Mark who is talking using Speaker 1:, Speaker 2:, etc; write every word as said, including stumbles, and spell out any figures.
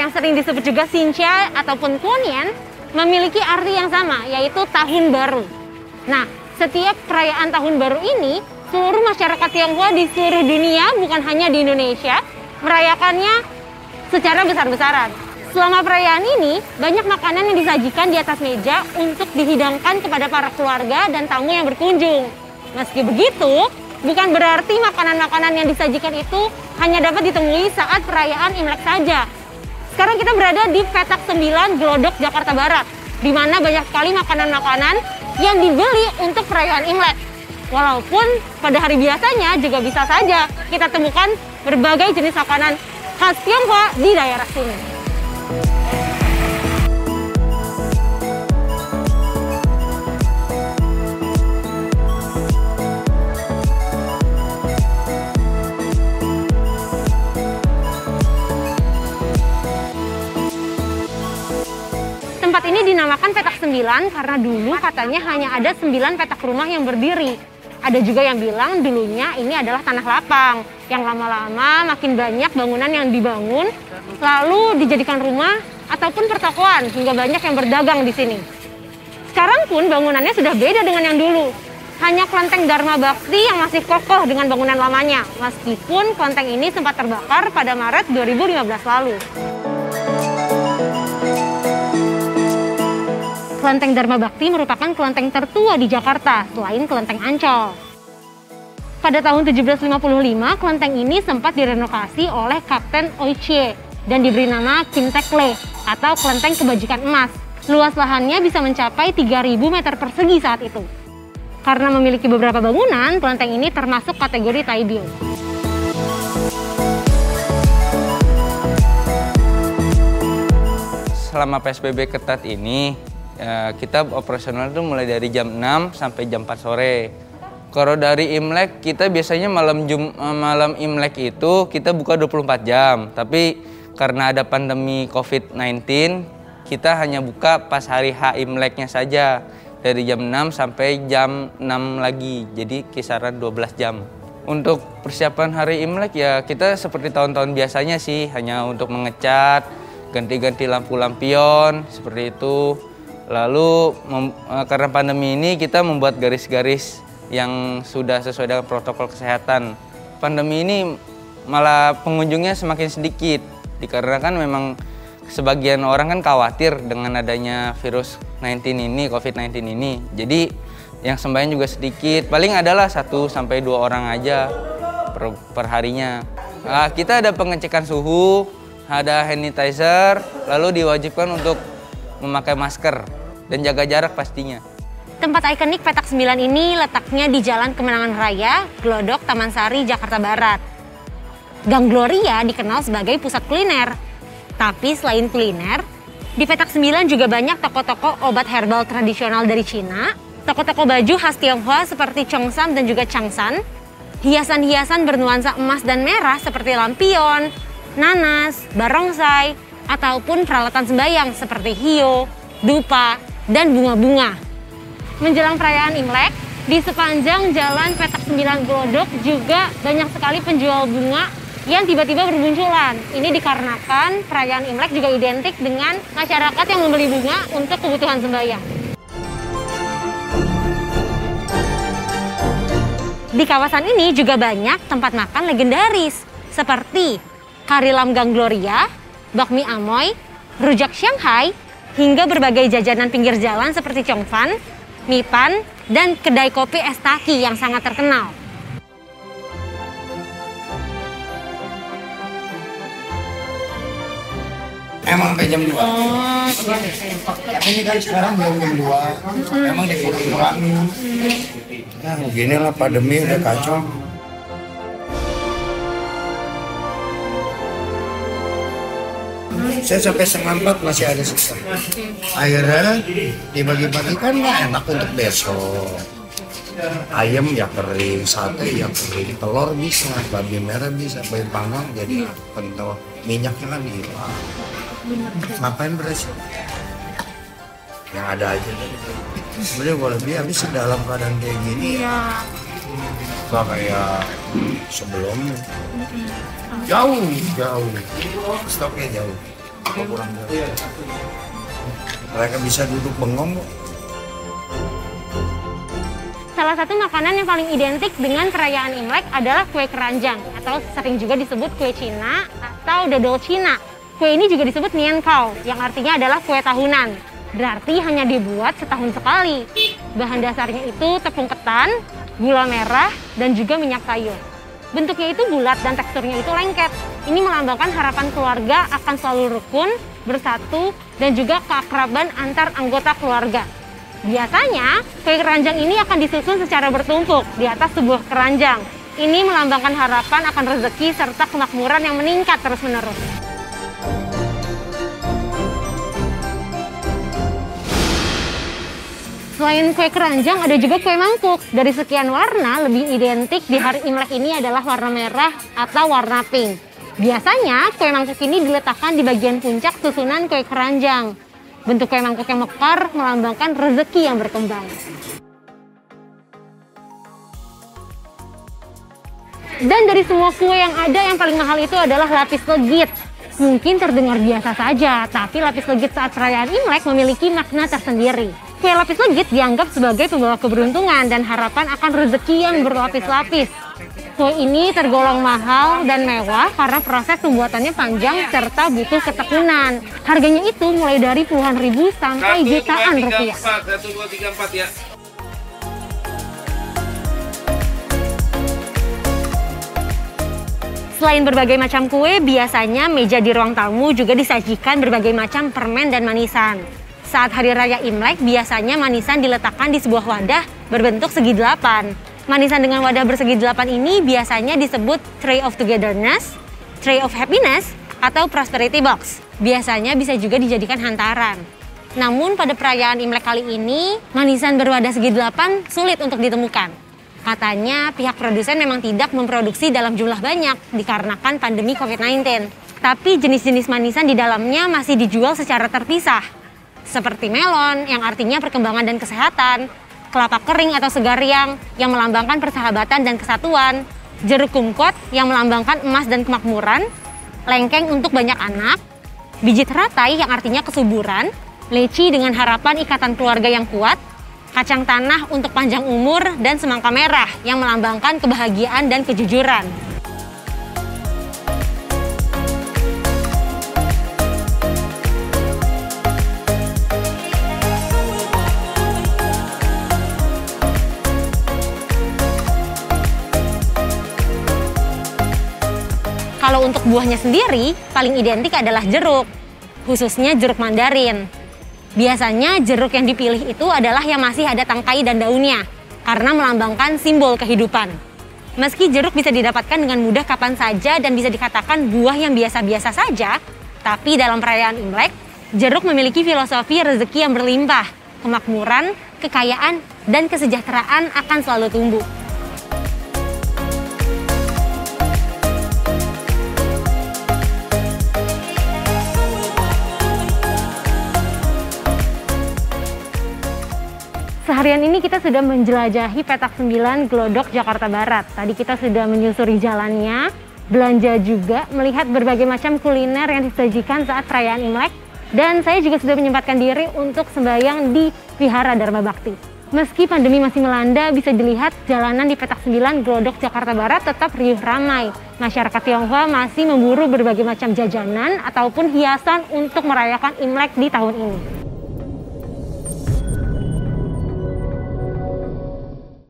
Speaker 1: yang sering disebut juga Xinjia ataupun Kuonian memiliki arti yang sama, yaitu tahun baru. Nah, setiap perayaan tahun baru ini, seluruh masyarakat Tionghoa di seluruh dunia, bukan hanya di Indonesia, merayakannya secara besar-besaran. Selama perayaan ini, banyak makanan yang disajikan di atas meja untuk dihidangkan kepada para keluarga dan tamu yang berkunjung. Meski begitu, bukan berarti makanan-makanan yang disajikan itu hanya dapat ditemui saat perayaan Imlek saja. Sekarang kita berada di Petak sembilan Glodok, Jakarta Barat, di mana banyak sekali makanan-makanan yang dibeli untuk perayaan Imlek. Walaupun pada hari biasanya juga bisa saja kita temukan berbagai jenis makanan khas Tionghoa di daerah sini. Tempat ini dinamakan Petak Sembilan karena dulu katanya hanya ada sembilan petak rumah yang berdiri. Ada juga yang bilang dulunya ini adalah tanah lapang, yang lama-lama makin banyak bangunan yang dibangun, lalu dijadikan rumah ataupun pertokoan, hingga banyak yang berdagang di sini. Sekarang pun bangunannya sudah beda dengan yang dulu. Hanya kelenteng Dharma Bakti yang masih kokoh dengan bangunan lamanya, meskipun kelenteng ini sempat terbakar pada Maret dua ribu lima belas lalu. Kelenteng Dharma Bakti merupakan kelenteng tertua di Jakarta, selain kelenteng Ancol. Pada tahun tujuh belas lima puluh lima, kelenteng ini sempat direnovasi oleh Kapten Oichie dan diberi nama Kim Tekle atau kelenteng kebajikan emas. Luas lahannya bisa mencapai tiga ribu meter persegi saat itu. Karena memiliki beberapa bangunan, kelenteng ini termasuk kategori Taibyo.
Speaker 2: Selama P S B B ketat ini, ya, kita operasional itu mulai dari jam enam sampai jam empat sore. Kalau dari Imlek, kita biasanya malam Jum, malam Imlek itu kita buka dua puluh empat jam. Tapi karena ada pandemi covid sembilan belas, kita hanya buka pas hari H Imleknya saja. Dari jam enam sampai jam enam lagi, jadi kisaran dua belas jam. Untuk persiapan hari Imlek ya kita seperti tahun-tahun biasanya sih, hanya untuk mengecat, ganti-ganti lampu lampion, seperti itu. Lalu karena pandemi ini kita membuat garis-garis yang sudah sesuai dengan protokol kesehatan. Pandemi ini malah pengunjungnya semakin sedikit, dikarenakan memang sebagian orang kan khawatir dengan adanya virus sembilan belas ini, covid sembilan belas ini. Jadi yang sembahyang juga sedikit, paling adalah satu sampai dua orang aja per, per harinya. Nah, kita ada pengecekan suhu, ada hand sanitizer, lalu diwajibkan untuk memakai masker dan jaga jarak pastinya.
Speaker 1: Tempat ikonik Petak Sembilan ini letaknya di Jalan Kemenangan Raya, Glodok, Taman Sari, Jakarta Barat. Gang Gloria dikenal sebagai pusat kuliner. Tapi selain kuliner, di Petak Sembilan juga banyak toko-toko obat herbal tradisional dari Cina, toko-toko baju khas Tionghoa seperti Cheongsam dan juga Changsan, hiasan-hiasan bernuansa emas dan merah seperti lampion, nanas, barongsai, ataupun peralatan sembahyang seperti hio, dupa, dan bunga-bunga. Menjelang perayaan Imlek, di sepanjang jalan Petak Sembilan Glodok juga banyak sekali penjual bunga yang tiba-tiba bermunculan. Ini dikarenakan perayaan Imlek juga identik dengan masyarakat yang membeli bunga untuk kebutuhan sembahyang. Di kawasan ini juga banyak tempat makan legendaris seperti Kari Lam Gang Gloria, bakmi Amoy, rujak Shanghai, hingga berbagai jajanan pinggir jalan seperti Chongfan, Mipan, dan kedai kopi es Taki yang sangat terkenal.
Speaker 3: Emang sampai jam dua. Oh, ini kan sekarang belum jam dua. Emang dikurang-kurangin. Nah, beginilah pandemi udah kacau. Saya sampai setengah empat masih ada sisa. Akhirnya dibagi-bagi kan nggak enak untuk besok. Ayam ya kering, sate ya kering, telur bisa, babi merah bisa, babi panggang jadi pentol. Minyaknya kan hilang. Ngapain beres? Yang ada aja. Sebenarnya kalau lebih habis dalam keadaan kayak gini ya. Nggak kayak sebelumnya. Jauh, jauh. Stoknya jauh. kalau kurang dari. Mereka bisa duduk bengong.
Speaker 1: Salah satu makanan yang paling identik dengan perayaan Imlek adalah kue keranjang atau sering juga disebut kue Cina atau dodol Cina. Kue ini juga disebut nian kao yang artinya adalah kue tahunan. Berarti hanya dibuat setahun sekali. Bahan dasarnya itu tepung ketan, gula merah, dan juga minyak kayu. Bentuknya itu bulat dan teksturnya itu lengket. Ini melambangkan harapan keluarga akan selalu rukun, bersatu, dan juga keakraban antar anggota keluarga. Biasanya, kue keranjang ini akan disusun secara bertumpuk di atas sebuah keranjang. Ini melambangkan harapan akan rezeki serta kemakmuran yang meningkat terus-menerus. Selain kue keranjang, ada juga kue mangkuk. Dari sekian warna, lebih identik di hari Imlek ini adalah warna merah atau warna pink. Biasanya, kue mangkuk ini diletakkan di bagian puncak susunan kue keranjang. Bentuk kue mangkuk yang mekar melambangkan rezeki yang berkembang. Dan dari semua kue yang ada, yang paling mahal itu adalah lapis legit. Mungkin terdengar biasa saja, tapi lapis legit saat perayaan Imlek memiliki makna tersendiri. Kue lapis legit dianggap sebagai pembawa keberuntungan dan harapan akan rezeki yang berlapis-lapis. Kue ini tergolong mahal dan mewah karena proses pembuatannya panjang serta butuh ketekunan. Harganya itu mulai dari puluhan ribu sampai jutaan rupiah.
Speaker 2: satu, dua, tiga, empat ya.
Speaker 1: Selain berbagai macam kue, biasanya meja di ruang tamu juga disajikan berbagai macam permen dan manisan. Saat Hari Raya Imlek, biasanya manisan diletakkan di sebuah wadah berbentuk segi delapan. Manisan dengan wadah bersegi delapan ini biasanya disebut Tray of Togetherness, Tray of Happiness, atau Prosperity Box. Biasanya bisa juga dijadikan hantaran. Namun pada perayaan Imlek kali ini, manisan berwadah segi delapan sulit untuk ditemukan. Katanya pihak produsen memang tidak memproduksi dalam jumlah banyak dikarenakan pandemi covid sembilan belas. Tapi jenis-jenis manisan di dalamnya masih dijual secara terpisah. Seperti melon yang artinya perkembangan dan kesehatan, kelapa kering atau segariang yang melambangkan persahabatan dan kesatuan, jeruk kumquat yang melambangkan emas dan kemakmuran, lengkeng untuk banyak anak, biji teratai yang artinya kesuburan, leci dengan harapan ikatan keluarga yang kuat, kacang tanah untuk panjang umur, dan semangka merah yang melambangkan kebahagiaan dan kejujuran. Kalau untuk buahnya sendiri, paling identik adalah jeruk, khususnya jeruk mandarin. Biasanya jeruk yang dipilih itu adalah yang masih ada tangkai dan daunnya, karena melambangkan simbol kehidupan. Meski jeruk bisa didapatkan dengan mudah kapan saja dan bisa dikatakan buah yang biasa-biasa saja, tapi dalam perayaan Imlek, jeruk memiliki filosofi rezeki yang berlimpah, kemakmuran, kekayaan, dan kesejahteraan akan selalu tumbuh. Seharian ini kita sudah menjelajahi petak sembilan Glodok Jakarta Barat. Tadi kita sudah menyusuri jalannya, belanja juga, melihat berbagai macam kuliner yang disajikan saat perayaan Imlek. Dan saya juga sudah menyempatkan diri untuk sembahyang di Vihara Dharma Bakti. Meski pandemi masih melanda, bisa dilihat jalanan di petak sembilan Glodok Jakarta Barat tetap riuh ramai. Masyarakat Tionghoa masih memburu berbagai macam jajanan ataupun hiasan untuk merayakan Imlek di tahun ini.